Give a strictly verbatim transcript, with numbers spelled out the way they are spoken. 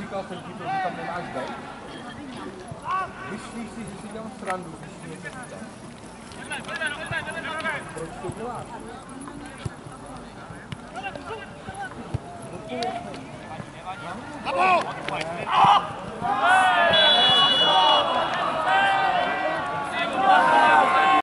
říkal jsem ti to, že tam nemáš být? Myslíš si, že si dělám srandu, když si něco říkám? Proč to děláš?